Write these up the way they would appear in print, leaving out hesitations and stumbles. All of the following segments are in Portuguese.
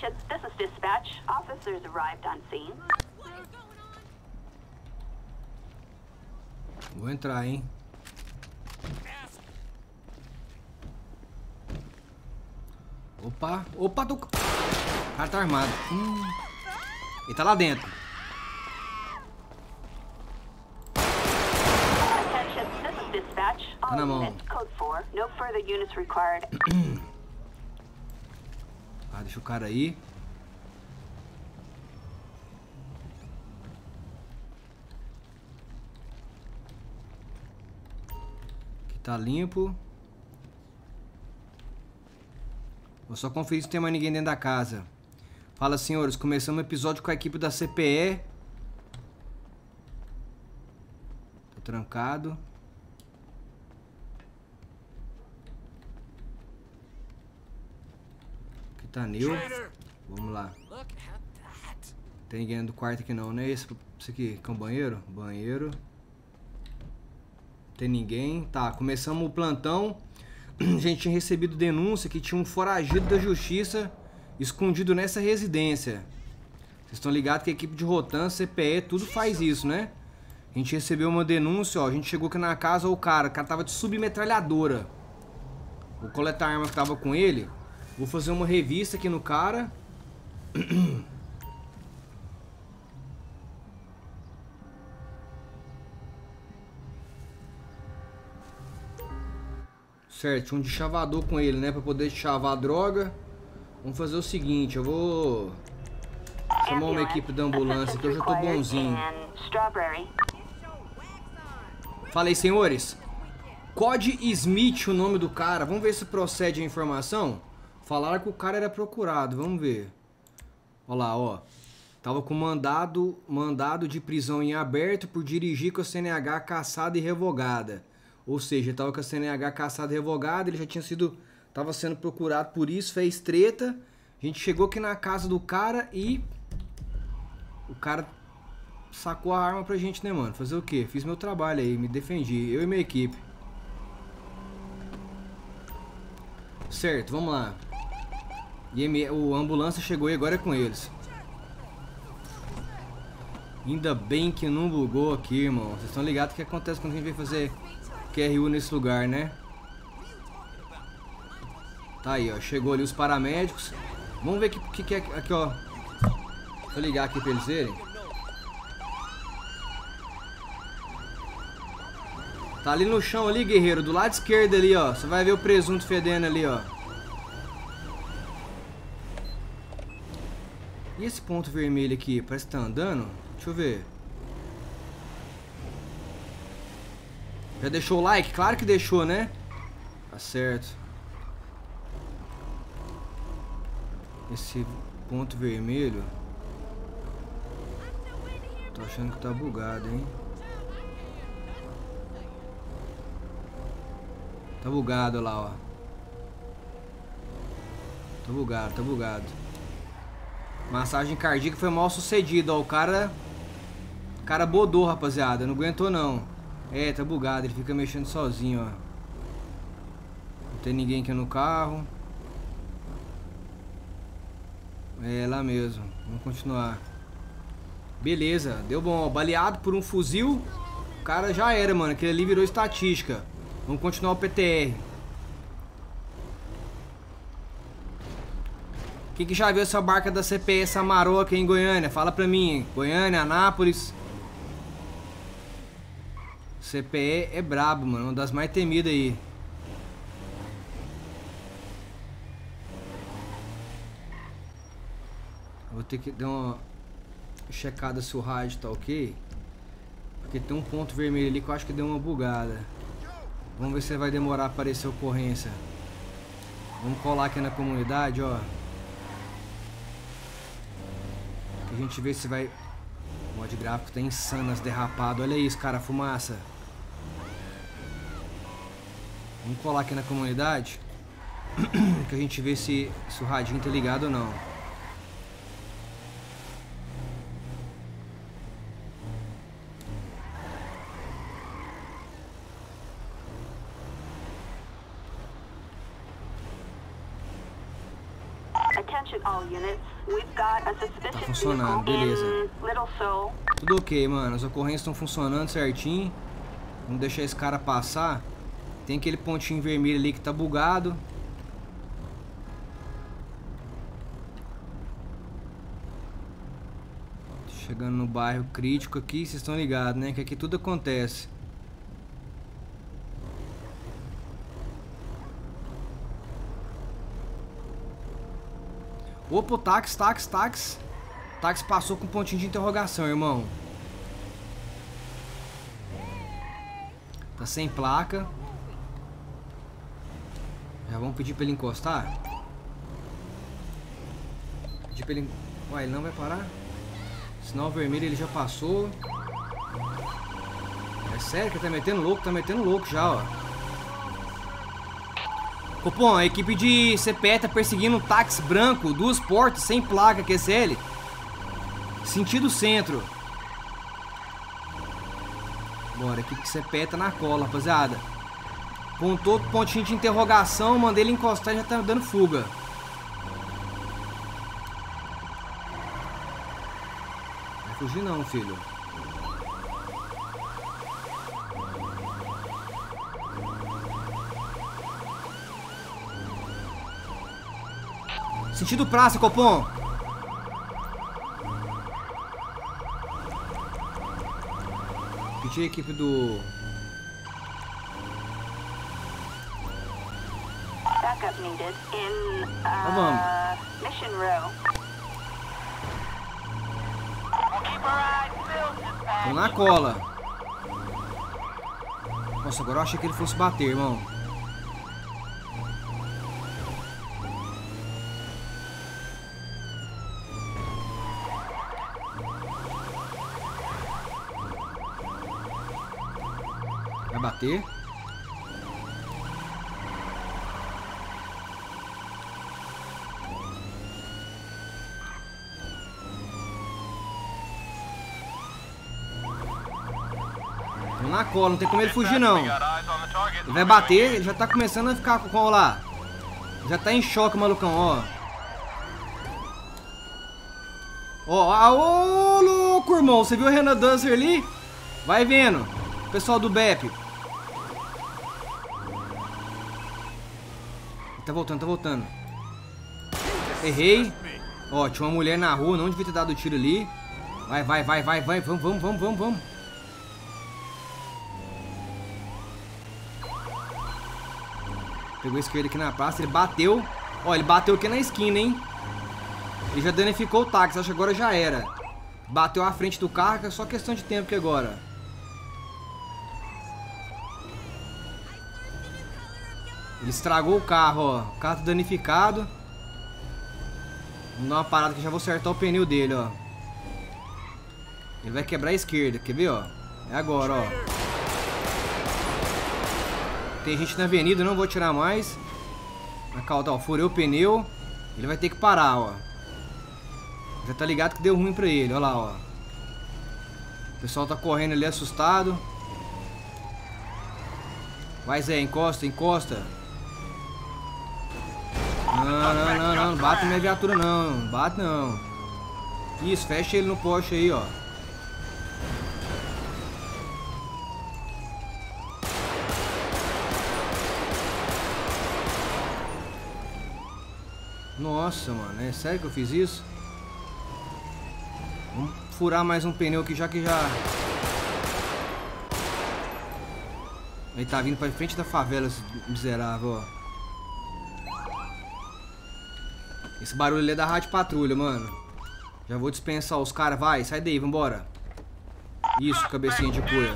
Attention, this is dispatch. Officers arrived on scene. Vou entrar, hein? Opa, opa, o cara tá armado. Ele tá lá dentro. Attention, this is dispatch. Tá na mão. Code 4. No further units required. Ah, deixa o cara aí. Aqui tá limpo. Vou só conferir se não tem mais ninguém dentro da casa. Fala, senhores, começamos o episódio com a equipe da CPE. Tô trancado. Aqui tá Nil. Vamos lá. Tem ninguém do quarto aqui não, né? Esse aqui, que é um banheiro? Banheiro. Tem ninguém. Tá, começamos o plantão. A gente tinha recebido denúncia que tinha um foragido da justiça escondido nessa residência. Vocês estão ligados que a equipe de Rotan, CPE, tudo faz isso, né? A gente recebeu uma denúncia, ó. A gente chegou aqui na casa, o cara tava de submetralhadora. Vou coletar a arma que tava com ele. Vou fazer uma revista aqui no cara. Certo, tinha um deschavador com ele, né? Pra poder chavar a droga. Vamos fazer o seguinte, eu vou chamar uma equipe da ambulância que eu já tô bonzinho. Falei, senhores. Cody Smith, o nome do cara. Vamos ver se procede a informação. Falaram que o cara era procurado, vamos ver. Olha lá, ó. Tava com mandado de prisão em aberto por dirigir com a CNH cassada e revogada. Ou seja, tava com a CNH cassada e revogada, ele já tinha sido... Tava sendo procurado por isso, fez treta. A gente chegou aqui na casa do cara e... O cara sacou a arma pra gente, né, mano? Fazer o quê? Fiz meu trabalho aí, me defendi. Eu e minha equipe. Certo, vamos lá. E a ambulância chegou e agora é com eles. Ainda bem que não bugou aqui, irmão. Vocês estão ligados o que acontece quando a gente vem fazer QRU nesse lugar, né? Tá aí, ó. Chegou ali os paramédicos. Vamos ver o que é aqui, ó. Vou ligar aqui pra eles verem. Tá ali no chão ali, guerreiro. Do lado esquerdo ali, ó. Você vai ver o presunto fedendo ali, ó. E esse ponto vermelho aqui? Parece que tá andando. Deixa eu ver. Já deixou o like? Claro que deixou, né? Tá certo. Esse ponto vermelho... Tô achando que tá bugado, hein? Tá bugado lá, ó. Tá bugado, tá bugado. Massagem cardíaca foi mal sucedida, ó. O cara bodou, rapaziada. Não aguentou, não. É, tá bugado. Ele fica mexendo sozinho, ó. Não tem ninguém aqui no carro. É, lá mesmo. Vamos continuar. Beleza, deu bom. Baleado por um fuzil. O cara já era, mano. Aquele ali virou estatística. Vamos continuar o PTR. Quem que já viu essa barca da CPE Samaroca em Goiânia? Fala pra mim, hein? Goiânia, Anápolis. CPE é brabo, mano. Uma das mais temidas aí. Vou ter que dar uma checada se o rádio tá ok. Porque tem um ponto vermelho ali que eu acho que deu uma bugada. Vamos ver se vai demorar a aparecer a ocorrência. Vamos colar aqui na comunidade, ó. A gente vê se vai... O mod gráfico tá insano, as derrapado. Olha isso, cara, fumaça. Vamos colar aqui na comunidade. Que a gente vê se o radinho tá ligado ou não. Attention all units. We've got a suspicious funcionando, vehicle beleza. in Little Seoul. Tudo ok, mano. As ocorrências estão funcionando certinho. Vamos deixar esse cara passar. Tem aquele pontinho vermelho ali que tá bugado. Chegando no bairro crítico aqui, vocês estão ligados, né? Que aqui tudo acontece. Opa, o táxi. O táxi passou com um pontinho de interrogação, irmão. Tá sem placa. Já vamos pedir pra ele encostar? Pedir pra ele... Ué, ele não vai parar? Sinal vermelho ele já passou. É sério que tá metendo louco já, ó. Copom, a equipe de CPE tá perseguindo um táxi branco, 2 portas, sem placa, QSL. Sentido centro. Bora, a equipe de CPE tá na cola, rapaziada. Pontou pontinho de interrogação, mandei ele encostar e já tá dando fuga. Não vai fugir não, filho. Sentido praça, Copom. Pedi a equipe do... Backup needed in vamos. Mission Row. Tô na cola. Nossa, agora eu achei que ele fosse bater, irmão. Vai bater. Tô na cola, não tem como ele fugir não. Ele vai bater, ele já tá começando a ficar com o lá. Já tá em choque, malucão, ó. Ó, ô louco, irmão. Você viu o Renan Dancer ali? Vai vendo. Pessoal do BEP. Tá voltando. Errei. Ó, tinha uma mulher na rua, não devia ter dado o tiro ali. Vai. Vamos. Pegou a esquerda aqui na praça, ele bateu. Ó, ele bateu aqui na esquina, hein. Ele já danificou o táxi, acho que agora já era. Bateu à frente do carro, que é só questão de tempo que agora. Ele estragou o carro, ó. O carro tá danificado. Vamos dar uma parada que já vou acertar o pneu dele, ó. Ele vai quebrar a esquerda, quer ver, ó? É agora, ó. Tem gente na avenida, não vou tirar mais. Ó, furei o pneu. Ele vai ter que parar, ó. Já tá ligado que deu ruim pra ele, ó lá, ó. O pessoal tá correndo ali assustado. Vai, Zé, encosta. Não bate na minha viatura não, bate não. Isso, fecha ele no poste aí, ó. Nossa, mano, é sério que eu fiz isso? Vamos furar mais um pneu aqui já que já... Ele tá vindo pra frente da favela, esse miserável, ó. Esse barulho ali é da rádio patrulha, mano. Já vou dispensar os caras. Vai, sai daí, vambora. Isso, cabecinha de poeira.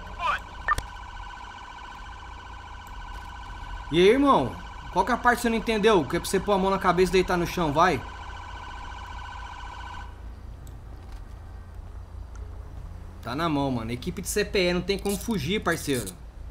E aí, irmão? Qual que é a parte que você não entendeu? Que é pra você pôr a mão na cabeça e deitar no chão, vai. Tá na mão, mano. Equipe de CPE, não tem como fugir, parceiro.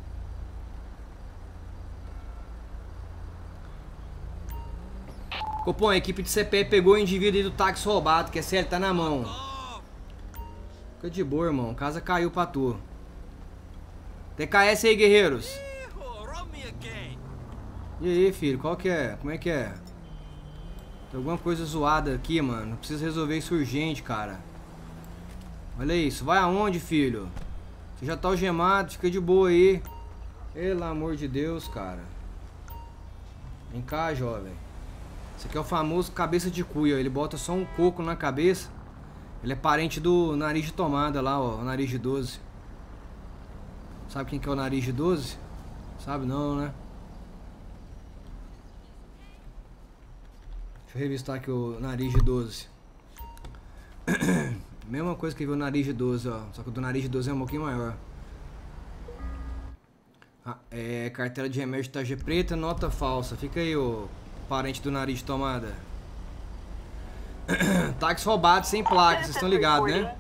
Copom, a equipe de CPE pegou o indivíduo aí do táxi roubado, que é sério, tá na mão. Fica de boa, irmão. Casa caiu pra tu. TKS aí, guerreiros. E aí, filho, qual que é? Como é que é? Tem alguma coisa zoada aqui, mano. Preciso resolver isso urgente, cara. Olha isso. Vai aonde, filho? Você já tá algemado. Fica de boa aí. Pelo amor de Deus, cara. Vem cá, jovem. Esse aqui é o famoso cabeça de cuia. Ele bota só um coco na cabeça. Ele é parente do nariz de tomada lá, ó. O nariz de 12. Sabe quem que é o nariz de 12? Sabe não, né? Deixa eu revistar aqui o nariz de 12. Mesma coisa que viu o nariz de 12, ó. Só que o do nariz de 12 é um pouquinho maior. Ah, cartela de remédio tarja preta, nota falsa. Fica aí, ô parente do nariz de tomada. Táxi roubado sem placa, vocês estão ligados, né?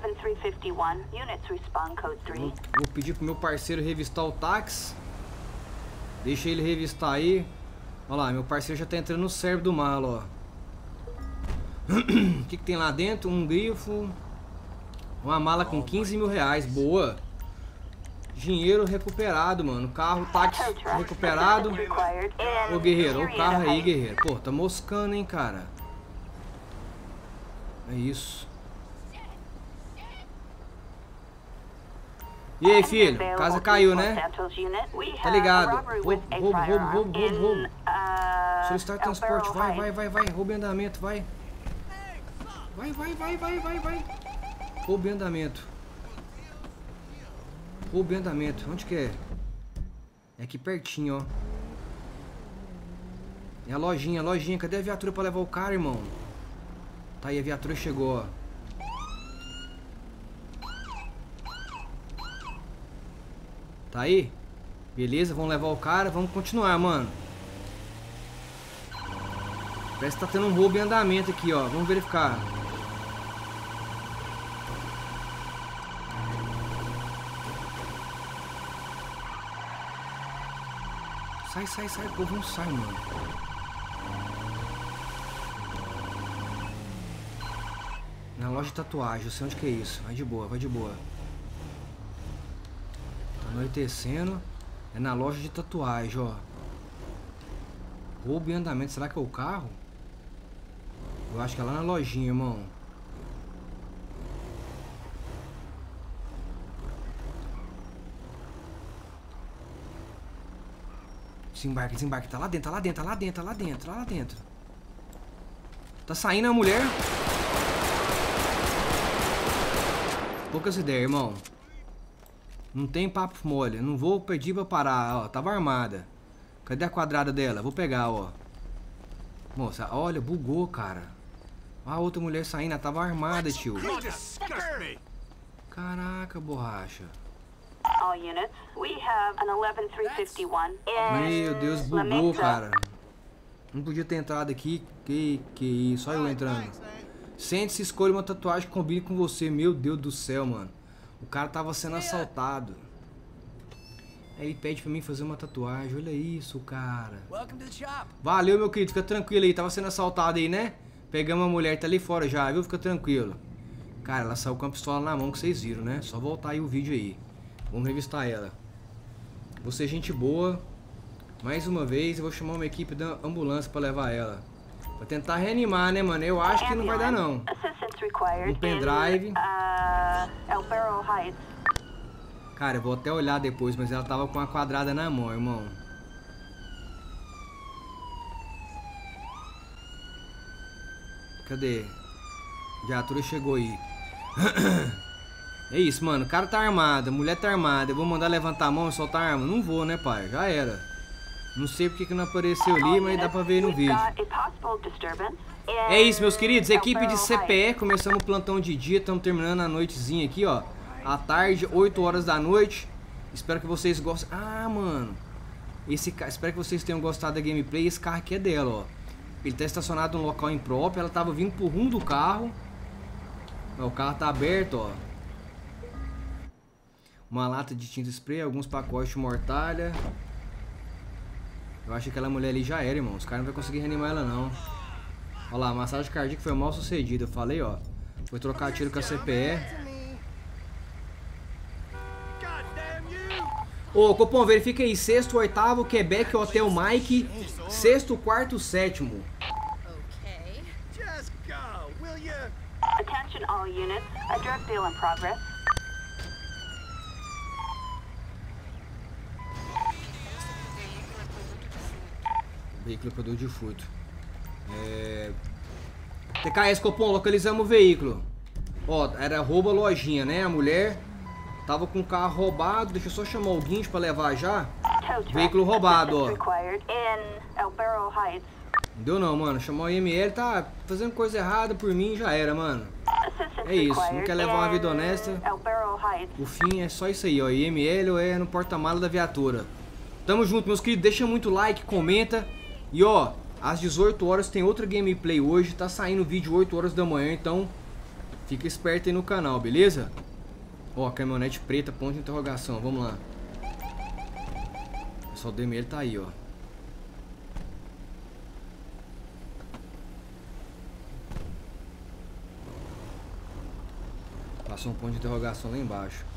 Vou pedir pro meu parceiro revistar o táxi. Deixa ele revistar aí. Olha lá, meu parceiro já tá entrando no cérebro do malo, ó. O que tem lá dentro? Um grifo. Uma mala com 15 mil reais. Boa. Dinheiro recuperado, mano. Carro, táxi recuperado. Ô, guerreiro, o carro aí, guerreiro. Pô, tá moscando, hein, cara. É isso. E aí, filho? Casa caiu, né? Tá ligado? Roubo. Solicitar transporte. Vai. Roubo em andamento, vai. Vai. Roubo em andamento. Onde que é? É aqui pertinho, ó. É a lojinha. Cadê a viatura pra levar o cara, irmão? Tá aí, a viatura chegou, ó. Tá aí? Beleza, vamos levar o cara. Vamos continuar, mano. Parece que tá tendo um roubo em andamento aqui, ó. Vamos verificar. Sai. O povo não sai, mano. Na loja de tatuagem, eu sei onde que é isso. Vai de boa. Tá anoitecendo. É na loja de tatuagem, ó. Roubo em andamento. Será que é o carro? Eu acho que é lá na lojinha, irmão. Desembarque. Tá lá dentro. Tá saindo a mulher. Poucas ideias, irmão. Não tem papo mole. Não vou pedir pra parar, ó. Tava armada. Cadê a quadrada dela? Vou pegar, ó. Moça, olha, bugou, cara. A outra mulher saindo, ela tava armada, tio. Caraca, borracha. Meu Deus, bugou, cara. Não podia ter entrado aqui. Que isso, só eu entrando. Sente-se, escolha uma tatuagem que combine com você. Meu Deus do céu, mano. O cara tava sendo assaltado. Aí ele pede pra mim fazer uma tatuagem. Olha isso, cara. Valeu, meu querido. Fica tranquilo aí. Tava sendo assaltado aí, né? Pegamos a mulher, tá ali fora já, viu? Fica tranquilo. Cara, ela saiu com a pistola na mão, que vocês viram, né? Só voltar aí o vídeo aí. Vamos revistar ela. Você é gente boa. Mais uma vez, eu vou chamar uma equipe da ambulância pra levar ela. Pra tentar reanimar, né, mano? Eu acho que não vai dar, não. Um pendrive. Cara, eu vou até olhar depois, mas ela tava com a quadrada na mão, irmão. Cadê? A viatura chegou aí. É isso, mano. O cara tá armado, a mulher tá armada. Eu vou mandar levantar a mão e soltar a arma? Não vou, né, pai? Já era. Não sei porque que não apareceu ali, mas dá pra ver no vídeo. É isso, meus queridos. Equipe de CPE, começamos o plantão de dia. Estamos terminando a noitezinha aqui, ó. À tarde, 8 horas da noite. Espero que vocês gostem. Ah, mano. Espero que vocês tenham gostado da gameplay. Esse carro aqui é dela, ó. Ele tá estacionado num local impróprio. Ela tava vindo pro rumo do carro. O carro tá aberto, ó. Uma lata de tinta spray, alguns pacotes de mortalha. Eu acho que aquela mulher ali já era, irmão. Os caras não vão conseguir reanimar ela, não. Olha lá, a massagem cardíaca foi mal sucedida. Eu falei, ó. Foi trocar tiro com a CPE. Ô, Copom, verifica aí. 6º, 8º, Quebec, Hotel Mike. 6º, 4º, 7º. Attention all units. A drug deal in progress. Veículo produto de furto. TKS Copom, localizamos o veículo. Ó, era roubo a lojinha, né? A mulher tava com o carro roubado. Deixa eu só chamar o guincho pra levar já. Tow truck. Veículo roubado, ó. Assistance required in El Barro Heights. Não deu não, mano. Chamou o IML, tá fazendo coisa errada por mim, já era, mano. Assistance É isso, não required quer levar uma vida in honesta. El Barro Heights. O fim é só isso aí, ó. IML ou é no porta-mala da viatura. Tamo junto, meus queridos. Deixa muito like, comenta. E ó, às 18 horas tem outra gameplay hoje. Tá saindo vídeo 8 horas da manhã, então fica esperto aí no canal, beleza? Ó, caminhonete preta, ponto de interrogação. Vamos lá. O pessoal do IML tá aí, ó. Passou um ponto de interrogação lá embaixo.